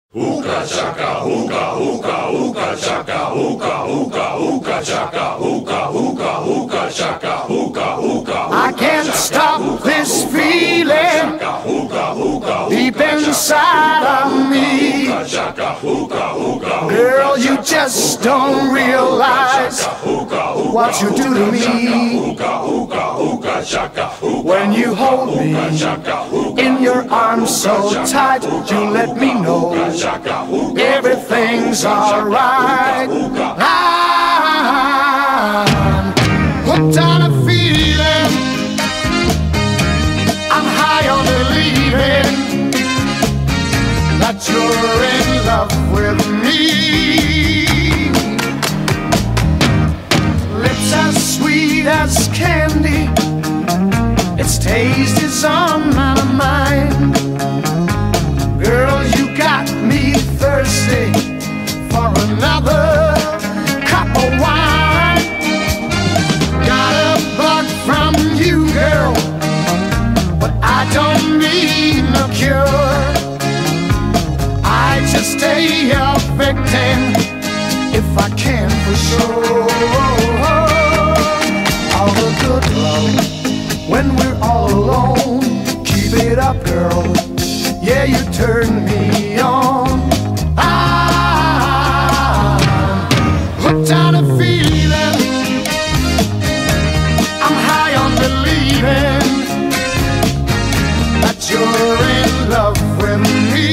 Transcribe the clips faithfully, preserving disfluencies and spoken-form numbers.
Hookah chaka, hookah, hookah, hookah chaka, hookah, hookah, hookah chaka, hookah, hookah, hookah chaka, hookah, hookah. I can't stop this feeling deep inside of me. Girl, you just don't realize what you do to me. When you hold me in your arms so tight, you let me know everything's alright. I'm hooked on a feeling, I'm high on believing that you're in love with me. Lips as sweet as candy, its taste is on my mind. Girl, you got me thirsty for another cup of wine. Got a bug from you, girl, but I don't need no cure. I just stay a victim if I can for sure. All the good love when we're all alone, keep it up, girl. Yeah, you turn me on. I'm hooked on a feeling, I'm high on believing that you're in love with me.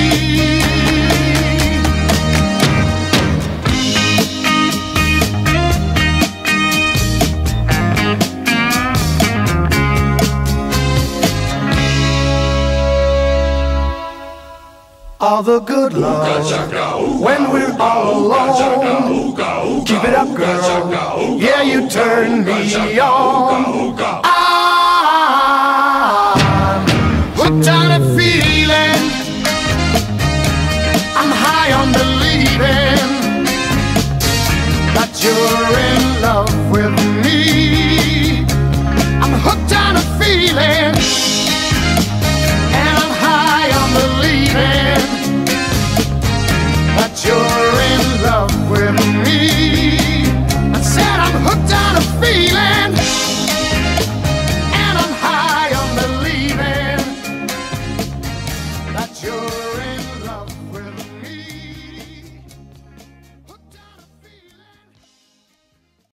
All the good love when we're all alone, keep it up, girl. Yeah, you turn me on. I'm hooked on a feeling, I'm high on believing that you're